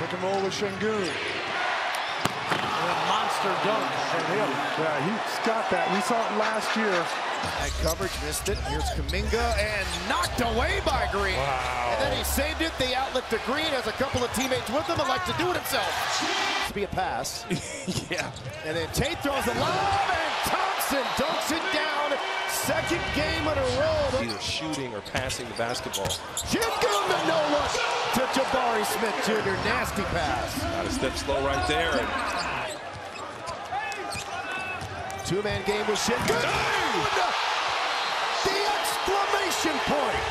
pick and roll with Şengün. Monster dunk from him. Yeah, he's got that. We saw it last year. That coverage missed it. Here's Kuminga and knocked away by Green. Wow. And then he saved it. The outlet to Green has a couple of teammates with him and like to do it himself. To be a pass. Yeah. And then Tate throws the lob and Thompson dunks it down. Second game in a row. Either shooting or passing the basketball. Şengün the no look to Jabari Smith Jr. Nasty pass. Got to step slow right there. And two-man game with Şengün. The exclamation point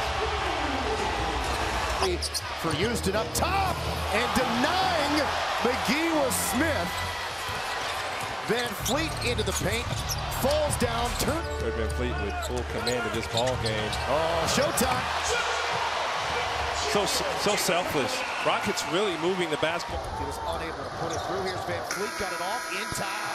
for Houston up top and denying McGee was Smith. Van Fleet into the paint, falls down, Fred VanVleet with full command of this ball game. Oh, showtime. So selfless. Rockets really moving the basketball. He was unable to put it through. Here's Van Fleet, got it off in time.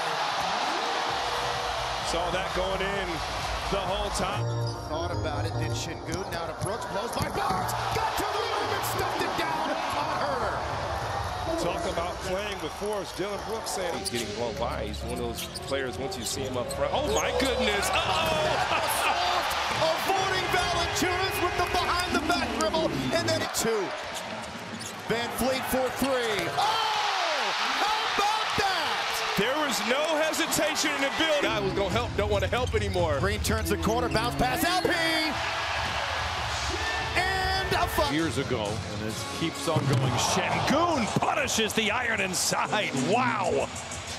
Saw that going in the whole time. Thought about it, then Şengün, now to Brooks, blows by Barnes, got to the rim and stuffed it down on Herder. Talk about playing with force. Dylan Brooks saying he's getting blown by. He's one of those players once you see him up front. Oh my goodness! Avoiding Valanciunas with the behind-the-back dribble, and then two. Van Fleet for three. Oh! How about that? There was no hesitation in the building. Guy was gonna help, don't want to help anymore. Green turns the corner, bounce pass, LP! And a foul. Years ago, and it keeps on going. Şengün punishes the iron inside. Wow!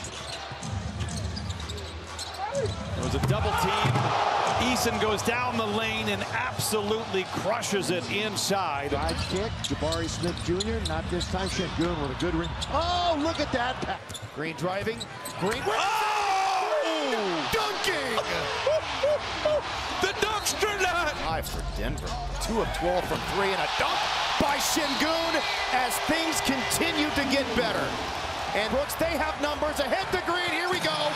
There was a double team. Eason goes down the lane and absolutely crushes it inside. Side kick, Jabari Smith Jr., not this time. Şengün with a good ring. Oh, look at that. Green driving. Green. Oh! Dunking! The Dunkster nut! 5 for Denver. 2 of 12 from 3 and a dunk by Şengün as things continue to get better. And Brooks, they have numbers ahead to Green. Here we go.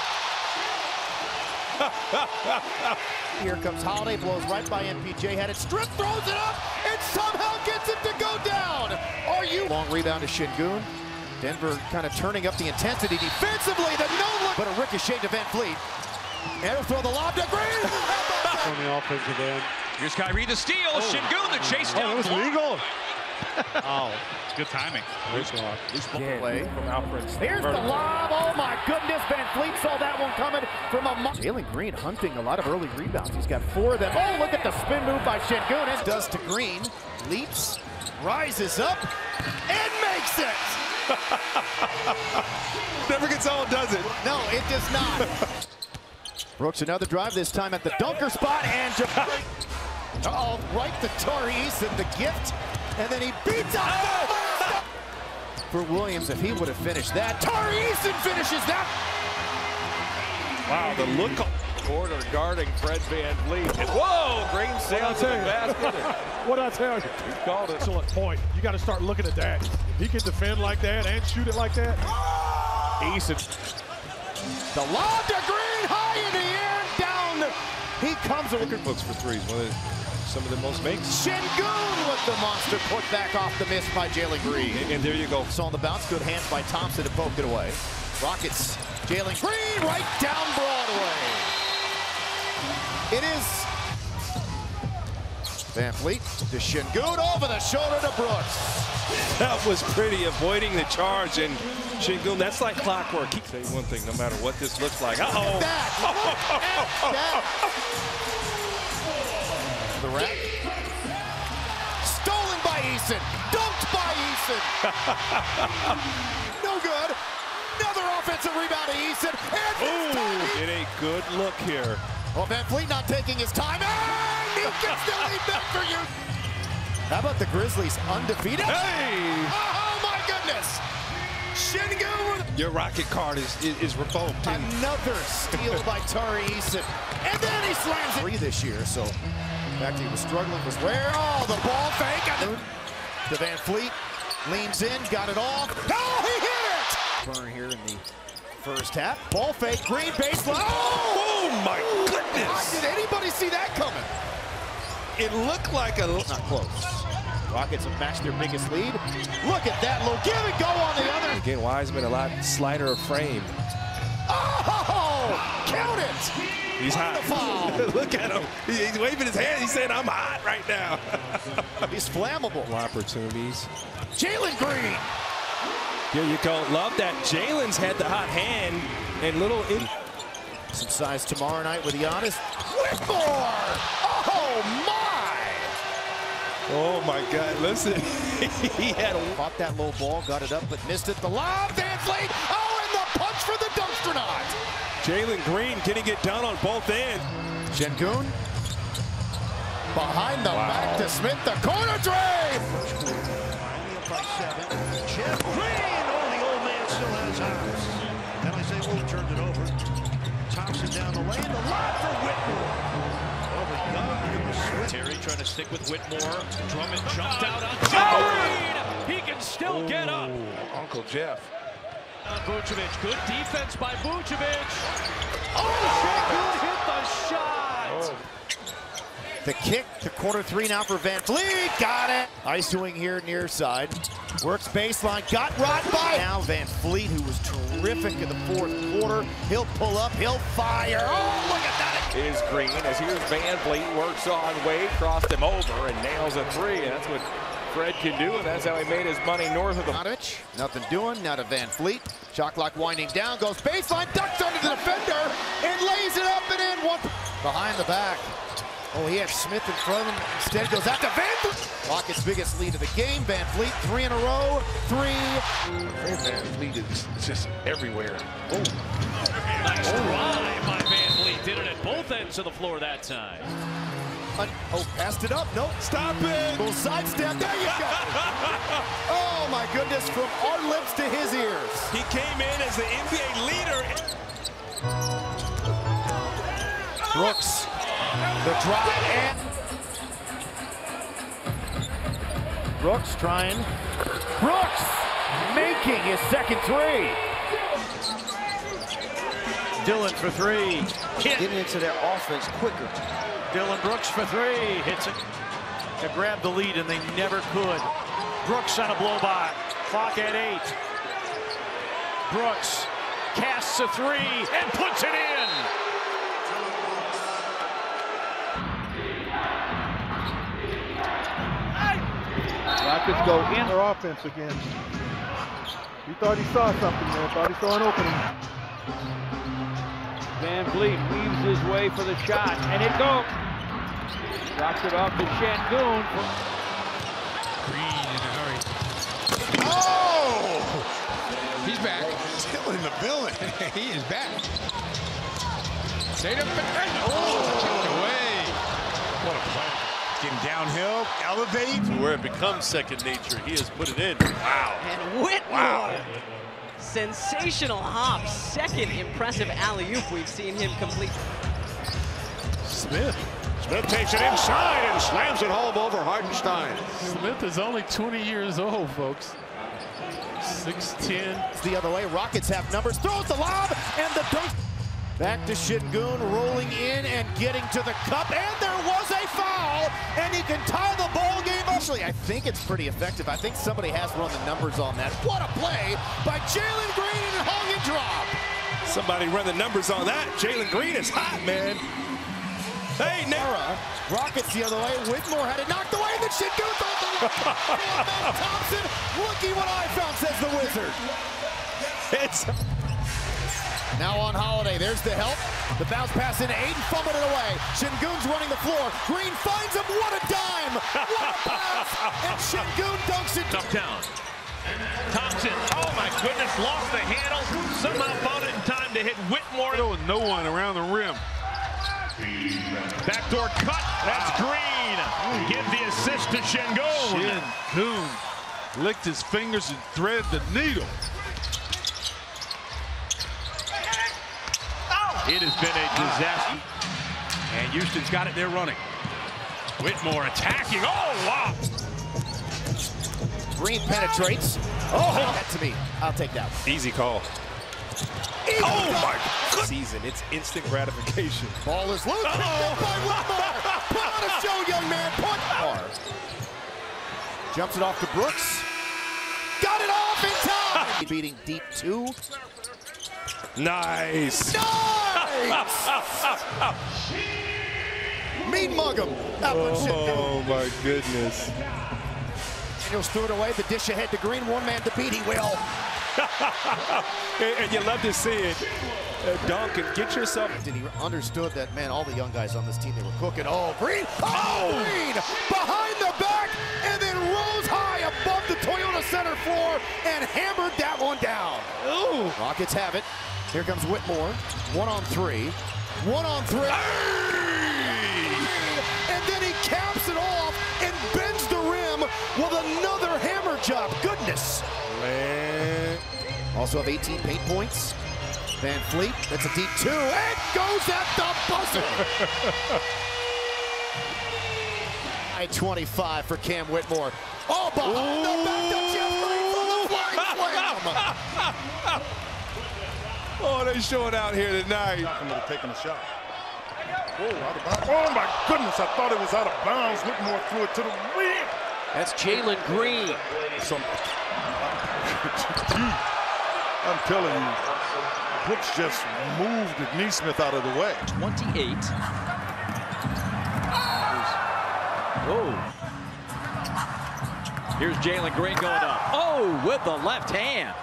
Here comes Holiday, blows right by MPJ, had it stripped, throws it up, and somehow gets it to go down. Are you? Long rebound to Şengün. Denver kind of turning up the intensity defensively. The no look, but a ricochet to Van Fleet. And he'll throw the lob to Green. On the offensive end. Here's Kyrie the steal. Şengün the chase down. It was legal. Oh, it's good timing. Play. From Alfred. Here's the lob. Oh my goodness. Van Fleet saw that one coming from a Jalen Green hunting a lot of early rebounds. He's got 4 of them. Oh, look at the spin move by Şengün. It does to Green. Leaps, rises up, and makes it. Never gets old, does it? No, it does not. Brooks another drive, this time at the dunker spot, and uh-oh, right to Tari Eason, the gift, and then he beats out for Williams. If he would have finished that, Tari Eason finishes that. Wow, the look corner guarding Fred VanVleet. And whoa, Green sails to the basket. What I tell you? He called it. Excellent point. You got to start looking at that. If he can defend like that and shoot it like that. Eason. The lob to Green, high in the air, down. He comes over. Books for threes. Some of the most makes. Şengün with the monster put back off the miss by Jalen Green. And there you go. Saw the bounce, good hands by Thompson to poke it away. Rockets, Jalen Green right down Broadway. It is Van Fleet to Şengün over the shoulder to Brooks. That was pretty, avoiding the charge, and Şengün, that's like clockwork. Keep saying one thing, no matter what this looks like. Uh-oh. That. The rack. Stolen by Eason. Dunked by Eason. No good. Another offensive rebound to Eason. And Get a good look here. well, Van Fleet not taking his time. And he gets the lead back for you. How about the Grizzlies undefeated? Hey! Oh, my goodness. Şengün. Your Rocket card is revoked. Another steal by Tari Eason. And then he slams it. 3 this year, so the fact he was struggling was rare. Oh, the ball fake. To Van Fleet. Leans in, got it off. Oh, he hit it! Burn here in the first half. Ball fake, Green baseline. Oh my goodness! Did anybody see that coming? It looked like a... Not close. Rockets have matched their biggest lead. Look at that low give and go on the other. Again, Wiseman a lot slighter of frame. Oh, count it. He's hot. Look at him. He's waving his hand. He's saying, I'm hot right now. He's flammable. Opportunities. Jalen Green. Yeah, you don't love that. Jalen's had the hot hand and little. Some size tomorrow night with Giannis. Whitmore. Oh, my. Oh, my God. Listen. He had Caught that low ball, got it up, but missed it. The lob, Van Vliet. Oh, and the punch for the dumpster knot. Jalen Green getting it done on both ends. Şengün behind the back to Smith, the corner drive. By 7. Jeff Green. Oh, the old man still has ours. Then I say, well, turned it over. Thompson down the lane. The lob for Whitmore. Over Young. Terry trying to stick with Whitmore. Drummond jumped out on Green. He can still get up. Uncle Jeff. Vucevic, good defense by Vucevic. Oh, Şengün hit the shot. The kick to quarter 3 now for Van Vliet. Got it. Ice doing here near side. Works baseline. Got right by. Now Van Vliet, who was terrific in the fourth quarter. He'll pull up. He'll fire. Oh, look at that. Is Green as here's Van Vliet, works on Wade, crossed him over and nails a 3. And that's what Fred can do, and that's how he made his money north of the. Nothing doing. Now to Van Vliet. Shot clock winding down. Goes baseline. Ducks under the defender and lays it up and in. One behind the back. Oh, he had Smith in front of him. Instead goes out to Van Vliet. Rockets' biggest lead of the game. Van Vliet, 3 in a row. 3. Van Vliet is just everywhere. Oh. Nice drive by Van Vliet. Did it at both ends of the floor that time. Oh, passed it up. Nope. Stop it. Little sidestep. There you go. Oh, my goodness. From our lips to his ears. He came in as the NBA leader. Brooks. The drive and Brooks trying. Brooks making his second 3. Dillon for 3. Getting into their offense quicker. Dillon Brooks for 3. Hits it to grab the lead, and they never could. Brooks on a blow by. Clock at 8. Brooks casts a 3 and puts it in. Rockets go in their offense again. He thought he saw something there. Thought he saw an opening. Van Vliet weaves his way for the shot, and it goes. Drops it off to Şengün. Green in a hurry. Oh! He's back. Still in the building. He is back. Tatum. Oh, kicked away. What a play. Getting downhill, elevate. Where it becomes second nature, he has put it in. Wow. And Whitmore. Sensational hop. Second impressive alley-oop we've seen him complete. Smith takes it inside and slams it home over Hartenstein. Smith is only 20 years old, folks. 6'10". It's the other way. Rockets have numbers. Throws the lob and the dunk. Back to Şengün, rolling in and getting to the cup, and there was a foul, and he can tie the ball game. Actually, I think it's pretty effective. I think somebody has run the numbers on that. What a play by Jalen Green and hung and drop. Somebody run the numbers on that. Jalen Green is hot, man. Hey, Nara. Rockets the other way. Whitmore had it knocked away, and then Şengün throws the lob. Thompson, looky what I found, says the Wizard. It's now on Holiday, there's the help. The bounce pass into Ayton, fumbled it away. Şengün's running the floor. Green finds him, what a dime! What a pass! And Şengün dunks it. Up down. Thompson, oh my goodness, lost the handle. Somehow found it in time to hit Whitmore. There was no one around the rim. Backdoor cut, that's Green. Give the assist to Şengün. Şengün licked his fingers and threaded the needle. It has been a disaster. And Houston's got it there running. Whitmore attacking. Oh, wow. Green penetrates. Oh, that to me. I'll take that one. easy call. Oh, my God. Season. It's instant gratification. Ball is loose. Picked up by Whitmore. Put on a show, young man. Put. Jumps it off to Brooks. Got it off in time. Beating deep 2. Nice. Nice! Mean mug him. Oh my goodness. Daniels threw it away. The dish ahead to Green. One man to beat. He will. And you love to see it. Duncan, get yourself. He understood that, man, all the young guys on this team, they were cooking. Oh, Green. Oh, Green behind the back and then rose high above the Toyota center floor and hammered that one down. Ooh. Rockets have it. Here comes Whitmore. 1-on-3. 1-on-3. And then he caps it off and bends the rim with another hammer job. Goodness. Man. Also have 18 paint points. Van Fleet, that's a deep 2, and goes at the buzzer. 25 for Cam Whitmore. Oh, behind the back to Jeff Green for the flying slam. Oh, they're showing out here tonight. Taking a shot. Oh, out of bounds. Oh my goodness, I thought it was out of bounds. Whitmore threw it to the rim. That's Jalen Green. I'm telling you, Brooks just moved Neesmith out of the way. 28. Oh. Here's Jalen Green going up. Oh, with the left hand.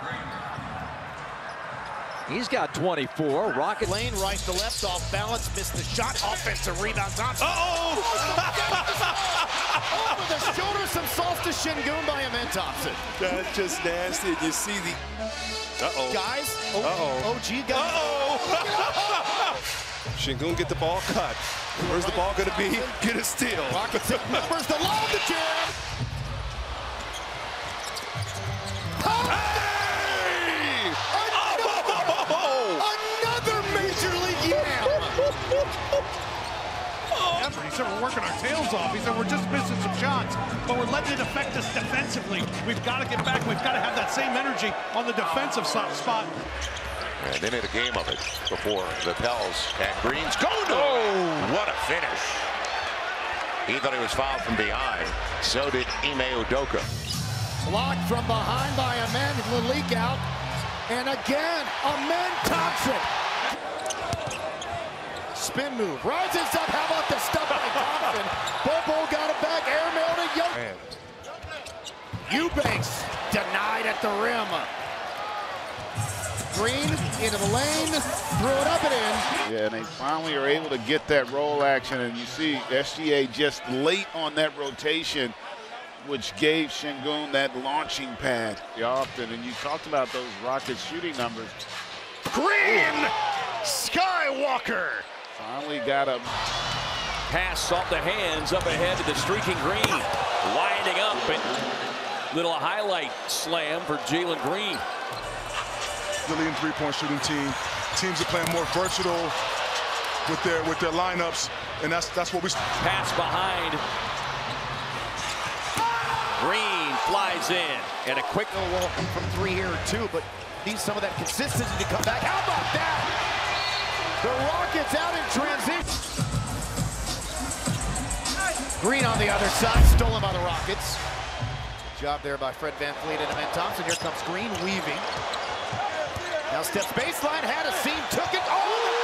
He's got 24. Rocket lane, right to left, off balance, missed the shot. Offensive rebound. Thompson. Over the shoulder, some sauce to Şengün by Amen Thompson. That's just nasty. You see the. Guys. OG guys. Şengün get the ball cut. Where's the ball going to be? Get a steal. Rockets numbers the lob to jam. Another Major League Yam. He said we're working our tails off. He said we're just missing some shots, but we're letting it affect us defensively. We've got to get back. We've got to have that same energy on the defensive spot. And they made a game of it before the Pels and Green's go. Oh, what a finish. He thought he was fouled from behind. So did Ime Udoka. Blocked from behind by Amen. The leak out. And again, Amen Thompson. Spin move. Rises up. How about the stuff by Thompson? Bobo got it back. Airmail to Young. Eubanks denied at the rim. Green into the lane. Threw it up and in. Yeah, and they finally are able to get that roll action. And you see SGA just late on that rotation, which gave Şengün that launching pad often. And you talked about those Rockets shooting numbers. Green! Skywalker! Finally got a pass off the hands up ahead to the streaking Green. Winding up and little highlight slam for Jalen Green. The leading three-point shooting team. Teams are playing more versatile with their lineups, and that's what we pass behind. Green flies in, and a quick welcome from 3 here too, but needs some of that consistency to come back. How about that? The Rockets out in transition. Green on the other side, stolen by the Rockets. Good job there by Fred Van Fleet and Amen Thompson. Here comes Green weaving. Now steps baseline, had a seam, took it. Oh,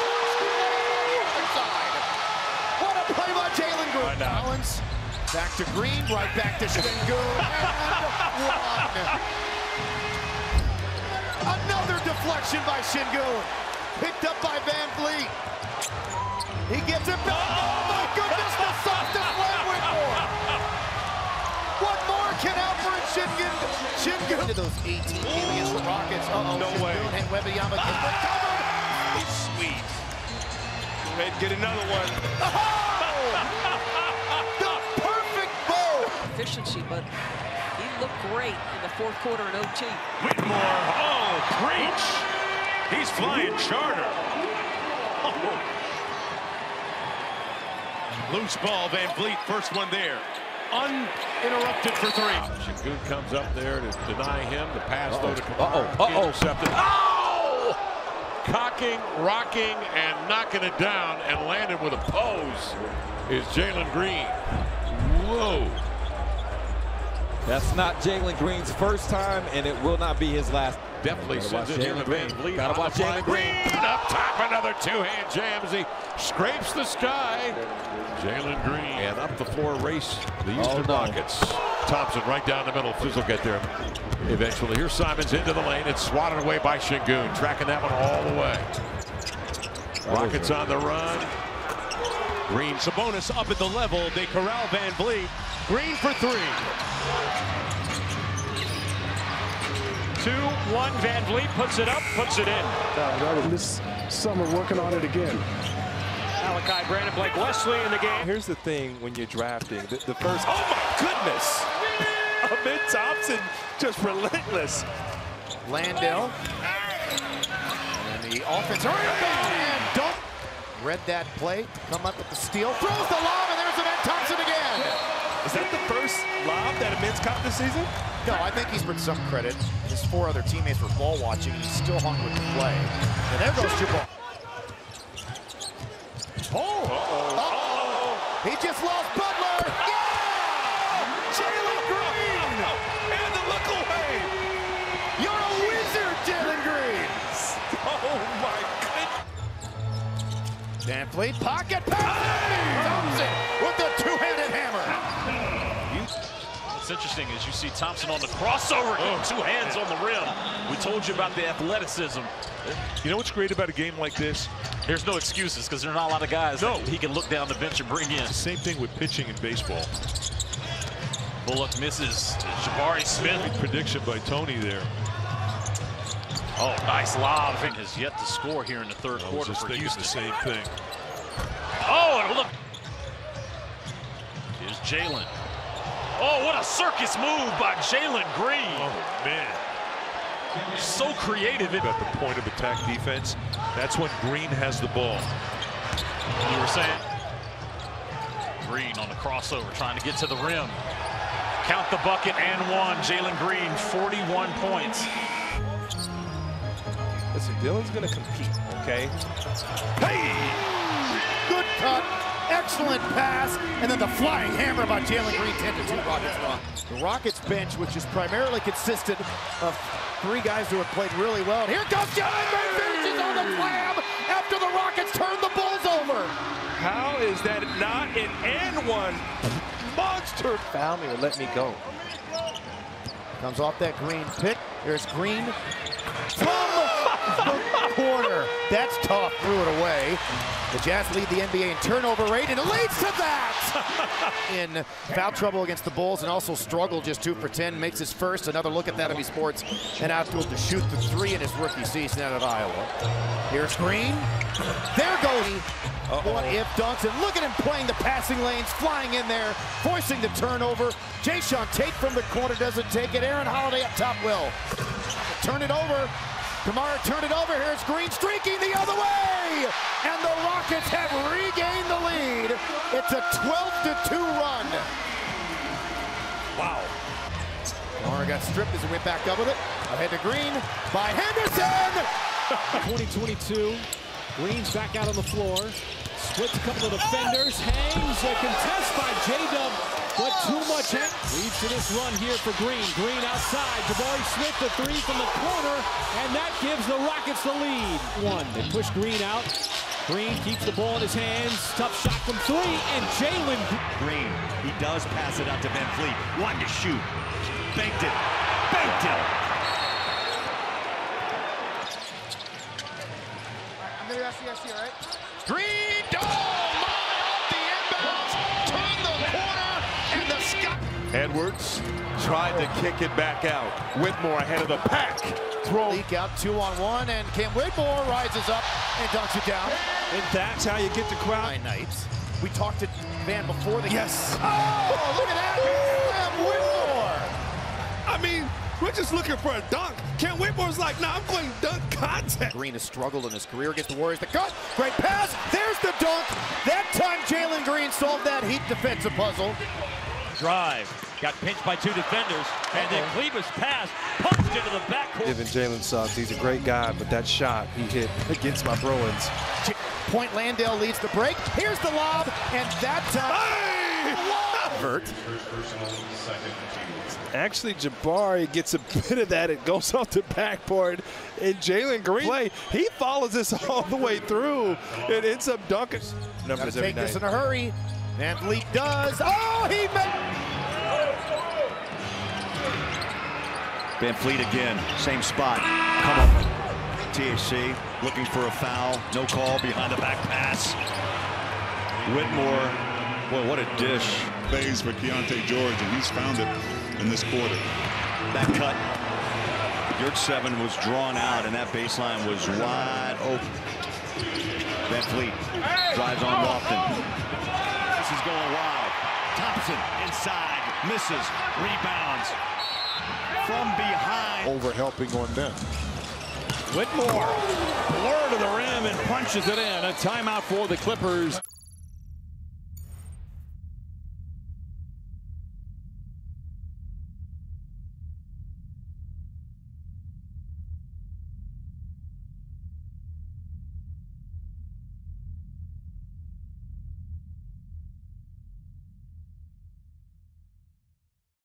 what a play by Jalen Green. Collins, back to Green, right back to Şengün, and one. Another deflection by Şengün. Picked up by Van Fleet. He gets it back. Oh my goodness, the softest leg Whitmore. What more can Alfred Şengün into those 18 games against the Rockets? No way. And Wembanyama gets recovered. Sweet. Go ahead and get another one. Oh! The perfect bow. Efficiency, but he looked great in the fourth quarter in OT. Whitmore, oh, preach. He's flying charter. Oh. Loose ball, Van Vliet, first one there. Uninterrupted for 3. Şengün comes up there to deny him. The pass, though, to Intercepted. Oh! Cocking, rocking, and knocking it down, and landed with a pose is Jalen Green. Whoa. That's not Jalen Green's first time, and it will not be his last. Definitely sends it here to Van Vliet. Gotta watch Jalen Green. Up top, another two-hand jam as he scrapes the sky. Jalen Green. And up the floor race the Eastern Rockets. Thompson right down the middle. Fizz will get there eventually. Here's Simons into the lane. It's swatted away by Şengün. Tracking that one all the way. Rockets on the run. Green. Sabonis up at the level. They corral Van Vliet. Green for three. 2-1. Van Vliet puts it up, puts it in. This summer working on it again. Malachi Brandon, Blake Wesley in the game. Here's the thing when you're drafting. The first, oh my goodness! Amen Thompson just relentless. Landale. And the offense hurry up and dunk. Read that play, come up with the steal, throws the lob, and there's Amen Thompson again. Is that the first lob that Ament's caught this season? No, I think he's been some credit. His 4 other teammates were ball watching, and he's still hung with the play. And there goes Jabbar. He just lost Butler. Yeah! Jalen Green! And the look away! You're a wizard, Jalen Green! Oh my goodness! Van Vliet, pocket pass! Thompson with the two-handed hammer. What's interesting is you see Thompson on the crossover, two hands on the rim. We told you about the athleticism. You know what's great about a game like this? There's no excuses because there are not a lot of guys that he can look down the bench and bring in. It's the same thing with pitching in baseball. Bullock misses to Jabari Smith. Great prediction by Tony there. Oh, nice lob. Has yet to score here in the third quarter for Houston. The same thing. Oh, and look. Here's Jalen. Oh, what a circus move by Jalen Green. Oh, man. So creative. At the point of attack defense, that's when Green has the ball. You were saying Green on the crossover, trying to get to the rim. Count the bucket and one. Jalen Green, 41 points. Listen, Dylan's going to compete, okay? Hey! Good cut. Excellent pass, and then the flying hammer by Jalen Green, 10-2 Rockets run. The Rockets bench, which is primarily consisted of 3 guys who have played really well. And here comes Jalen Green, finishes on the slam after the Rockets turn the Bulls over. How is that not an and one? Monster! Foul me or let me go. Comes off that Green pick. There's Green from the corner. That's tough, threw it away. The Jazz lead the NBA in turnover rate, and it leads to that! In foul trouble against the Bulls and also struggled just 2 for 10. Makes his first. Another look at that of sports and outfield to shoot the 3 in his rookie season out of Iowa. Here's Green. There goes he. What-if dunks, and look at him playing the passing lanes, flying in there, forcing the turnover. Jae'Sean Tate from the corner doesn't take it. Aaron Holiday up top will. Turn it over. Kamara turned it over. Here's Green streaking the other way. And the Rockets have regained the lead. It's a 12-2 run. Wow. Kamara got stripped as he went back up with it. Ahead to Green by Henderson. 2022. Green's back out on the floor. Splits a couple of defenders. Hangs a contest by J-Dub. But too much leads to this run here for Green. Green outside. Jabari Smith the 3 from the corner. And that gives the Rockets the lead. They push Green out. Green keeps the ball in his hands. Tough shot from 3. And Jalen Green. He does pass it out to Van Vliet. Wanted to shoot. Banked it. Banked it. I'm going to ask you, all right? Green, off the inbounds, turn the corner, and the sky. Edwards tried to kick it back out. Whitmore ahead of the pack. Throw. Leak out 2-on-1, and Cam Whitmore rises up and dunks it down. And that's how you get the crowd. Nights. We talked to Van before the Yes. Oh, look at that. Cam Whitmore. I mean, we're just looking for a dunk. Cam Whitmore's like, nah, I'm playing dunk contact. Green has struggled in his career against the Warriors. The cut, great pass. There's the dunk. That time Jalen Green solved that Heat defensive puzzle. Drive. Got pinched by 2 defenders. And then Kleber's pass punched into the backcourt. Giving Jalen subs. He's a great guy, but that shot he hit against my Bruins. Point Landale leads the break. Here's the lob, and that time. Hey! Whoa! Vert. Actually, Jabari gets a bit of that. It goes off the backboard. And Jalen Green play, he follows this all the way through and ends up dunking. Gotta take this in a hurry. Van Vliet does. Oh, he made. Van Vliet again, same spot. Come up. THC looking for a foul. No call behind the back pass. Whitmore, boy, what a dish. Phase for Keontae George, and he's found it in this quarter. That cut. Yurtseven was drawn out, and that baseline was wide open. Van Vliet drives on Lofton. This is going wild. Thompson inside, misses, rebounds. From behind. Over helping on them. Whitmore, blur to the rim and punches it in. A timeout for the Clippers.